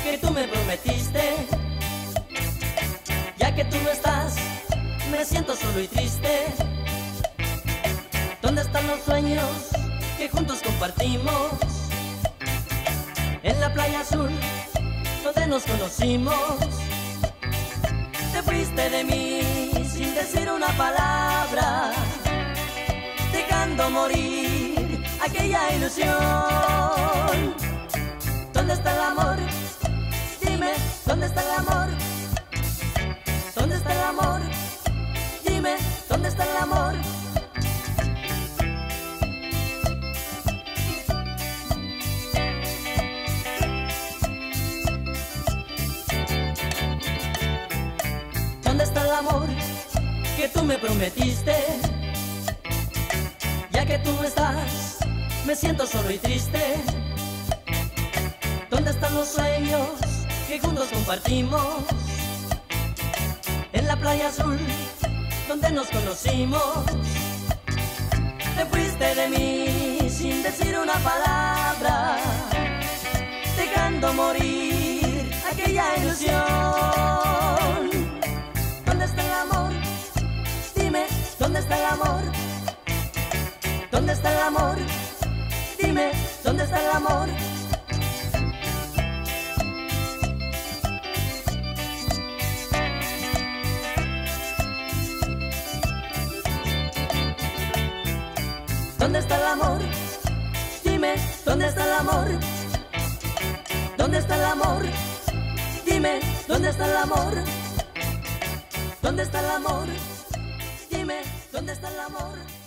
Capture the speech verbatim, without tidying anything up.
que tú me prometiste. Ya que tú no estás, me siento solo y triste. ¿Dónde están los sueños que juntos compartimos? En la playa azul, donde nos conocimos. Te fuiste de mí sin decir una palabra, dejando morir aquella ilusión. ¿Dónde está el amor? Dime, ¿dónde está el amor? ¿Dónde está el amor? Dime, ¿dónde está el amor? ¿Dónde está el amor que tú me prometiste? Ya que tú no estás, me siento solo y triste. ¿Dónde están los sueños que juntos compartimos? En la playa azul, donde nos conocimos. Te fuiste de mí sin decir una palabra, dejando morir aquella ilusión. ¿Dónde está el amor? Dime, ¿dónde está el amor? ¿Dónde está el amor? Dime, ¿dónde está el amor? ¿Dónde está el amor? Dime, ¿dónde está el amor? ¿Dónde está el amor? Dime, ¿dónde está el amor? ¿Dónde está el amor? Dime, ¿dónde está el amor?